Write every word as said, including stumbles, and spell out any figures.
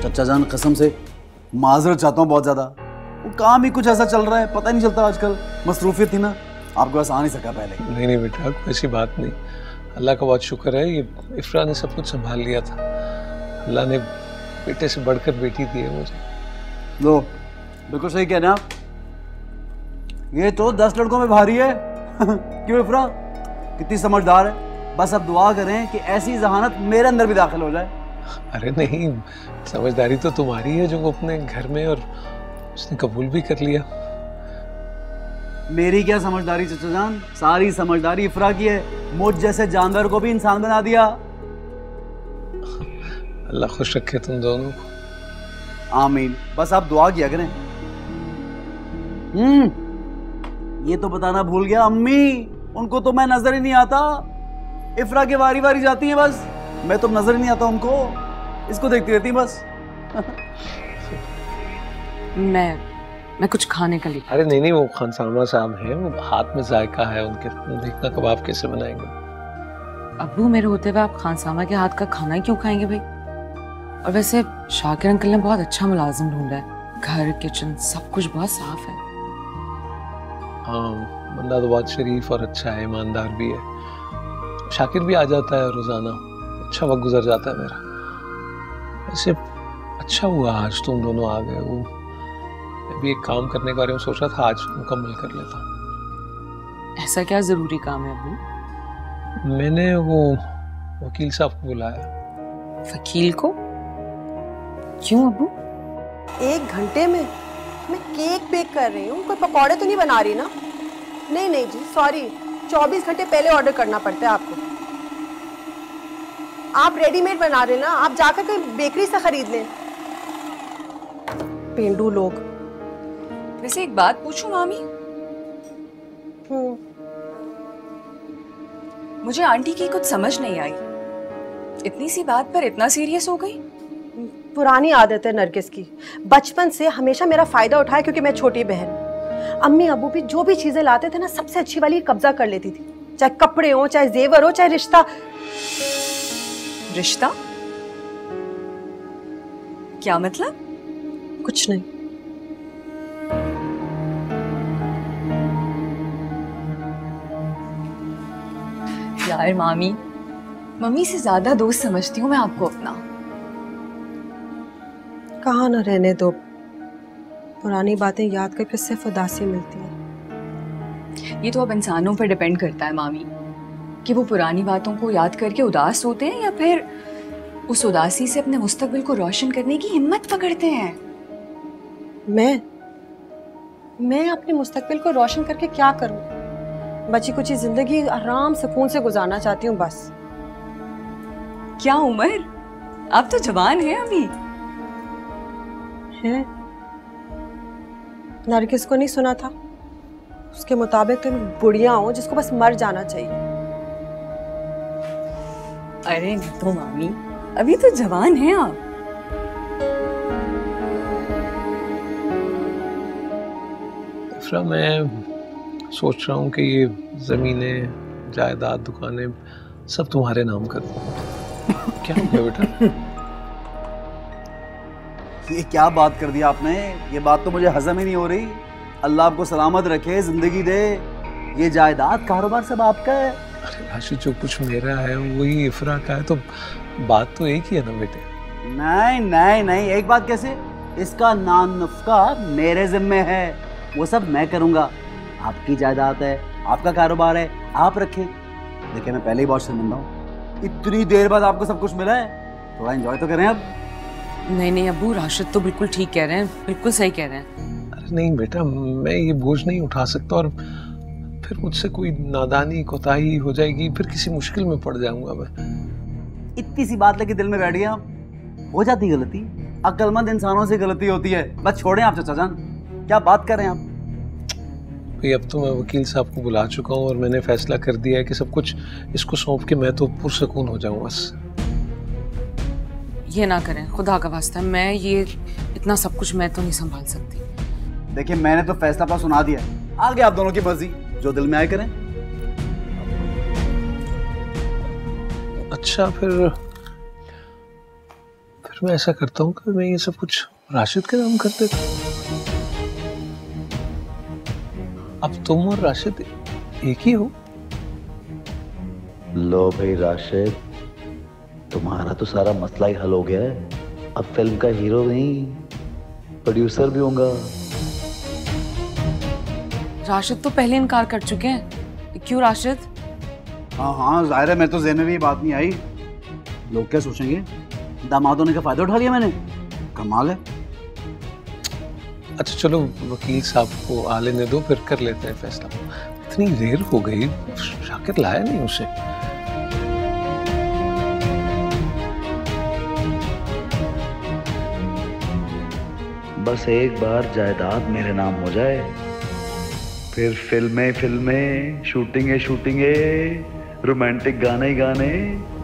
चचा जान कसम से माजरत चाहता हूँ बहुत ज़्यादा। वो काम ही कुछ ऐसा चल रहा है, पता नहीं चलता आजकल। मसरूफियत थी ना, आपके पास आ नहीं सका पहले। नहीं नहीं बेटा, कोई ऐसी बात नहीं। अल्लाह का बहुत शुक्र है, ये इफ्रा ने सब कुछ संभाल लिया था। अल्लाह ने बेटे से बढ़कर बेटी दी है मुझे। लो बिल्कुल सही कह रहे हैं आप। ये तो दस लड़कों में भारी है। क्यों इफ्रा, कितनी समझदार है। बस अब दुआ करें कि ऐसी जहानत मेरे अंदर भी दाखिल हो जाए। अरे नहीं, समझदारी तो तुम्हारी है जो वो अपने घर में, और उसने कबूल भी कर लिया। मेरी क्या समझदारी चचा जान, सारी समझदारी इफ्रा की है। मुझ जैसे जानवर को भी इंसान बना दिया। अल्लाह खुश रखे तुम दोनों को। आमीन। बस आप दुआ किया करें। हम्म ये तो बताना भूल गया, अम्मी उनको तो मैं नजर ही नहीं आता। इफ्रा के वारी वारी जाती है बस, मैं तो नजर ही नहीं आता उनको। इसको देखती रहती बस। मैं मैं कुछ खाने का लेकर। अरे नहीं नहीं, वो खानसामा साहब हैं, वो हाथ में जायका है उनके। देखना कबाब कैसे बनाएंगे। अब्बू मेरे होते हुए आप खानसामा के हाथ का खाना ही क्यों खाएंगे भाई? और वैसे शाकिर अंकल ने बहुत अच्छा मुलाजिम ढूंढा है, घर किचन सब कुछ बहुत साफ है। हाँ, बंदा तो बहुत शरीफ और अच्छा है, ईमानदार भी है। शाकिर भी आ जाता है रोजाना, अच्छा वक्त गुजर जाता है मेरा। वैसे अच्छा हुआ आज तुम दोनों आ गए। वो मैं भी एक काम करने के बारे में सोच रहा था, आज मुकम्मल कर लेता हूँ। ऐसा क्या जरूरी काम है अब्बू? मैंने वो वकील साहब को बुलाया। वकील को? क्यों अब्बू? एक घंटे में मैं केक बेक कर रही हूँ, कोई पकौड़े तो नहीं बना रही ना? नहीं नहीं जी सॉरी, चौबीस घंटे पहले ऑर्डर करना पड़ता है आपको। आप रेडीमेड बना रहे ना, आप जाकर कहीं बेकरी से खरीद लें। पेंडू लोग। वैसे एक बात पूछूं मामी? हम्म मुझे आंटी की कुछ समझ नहीं आई, इतनी सी बात पर इतना सीरियस हो गई। पुरानी आदत है नरगिस की, बचपन से हमेशा मेरा फायदा उठाया क्योंकि मैं छोटी बहन। अम्मी अबू भी जो भी चीजें लाते थे ना, सबसे अच्छी वाली कब्जा कर लेती थी, चाहे कपड़े हो, चाहे जेवर हो, चाहे रिश्ता। रिश्ता? क्या मतलब? कुछ नहीं। यार मामी, मम्मी से ज्यादा दोस्त समझती हूँ मैं आपको अपना। कहाँ ना रहने दो, पुरानी बातें याद करके सिर्फ उदासी मिलती है। ये तो अब इंसानों पर डिपेंड करता है मामी, कि वो पुरानी बातों को याद करके उदास होते हैं या फिर उस उदासी से अपने मुस्तकबिल को रोशन करने की हिम्मत पकड़ते हैं। मैं मैं अपने मुस्तकबिल को रोशन करके क्या करूं? बची कुछ जिंदगी आराम सुकून से गुजारना चाहती हूँ बस। क्या उम्र, आप तो जवान हैं अभी। है? नरगिस को नहीं सुना था? उसके मुताबिक तुम बुढ़िया हो जिसको बस मर जाना चाहिए। अरे नहीं तो मामी, अभी तो जवान हैं आप। इफ्रा, मैं सोच रहा हूँ कि ये जमीनें, जायदाद, दुकानें सब तुम्हारे नाम कर दूँ। क्या हो गया बेटा? ये क्या बात कर दी आपने? ये बात तो मुझे हजम ही नहीं हो रही। अल्लाह आपको सलामत रखे, जिंदगी दे। ये जायदाद कारोबार सब आपका है। अरे राशि, जो कुछ मेरा है वही इफ्रा का है, तो बात तो एक ही है ना बेटे। नहीं नहीं नहीं, एक बात कैसे? इसका नान नफ्का मेरे जिम्मे है, वो सब मैं करूंगा। आपकी जायदाद है, आपका कारोबार है, आप रखें। देखिए मैं पहले ही बहुत शर्मिंदा हूँ, इतनी देर बाद आपको सब कुछ मिला है, थोड़ा एंजॉय तो करें अब। नहीं नहीं अब्बू, राशिद तो बिल्कुल ठीक कह रहे हैं, बिल्कुल सही कह रहे हैं। अरे नहीं बेटा, मैं ये बोझ नहीं उठा सकता, और फिर मुझसे कोई नादानी कोताही हो जाएगी, फिर किसी मुश्किल में पड़ जाऊंगा मैं। इतनी सी बात लेके दिल में बैठ गया। हो जाती गलती, अक्लमंद इंसानों से गलती होती है। बस छोड़ें आप चचा जान, क्या बात कर रहे हैं आप? भाई अब तो मैं वकील साहब को बुला चुका हूँ और मैंने फैसला कर दिया है कि सब कुछ इसको सौंप के मैं तो पुरसकून हो जाऊँ बस। ये ना करें, खुदा का वास्ता, मैं ये इतना सब कुछ मैं तो नहीं संभाल सकती। देखिए मैंने तो फैसला अपना सुना दिया, आगे आप दोनों की मर्जी, जो दिल में आए करें। अच्छा फिर फिर फिर मैं ऐसा करता हूँ कि मैं ये सब कुछ राशिद के नाम कर देता हूँ। अब तुम और राशिद एक ही हो। लो भाई राशिद, तुम्हारा तो सारा मसला ही हल हो गया है। अब फिल्म का हीरो नहीं, प्रोड्यूसर भी होगा। राशिद तो पहले इनकार कर चुके हैं। क्यों राशिद? हाँ हाँ जाहिर है, मैं तो ज़हन में भी बात नहीं आई। लोग क्या सोचेंगे, दामाद होने का फायदा उठा लिया मैंने। कमाल है। अच्छा चलो वकील साहब को आ लेने दो, फिर कर लेते हैं फैसला। इतनी देर हो गई, शाकिर लाया नहीं उसे। बस एक बार जायदाद मेरे नाम हो जाए, फिर फिल्में फिल्में, शूटिंगे शूटिंगे, रोमांटिक गाने ही गाने,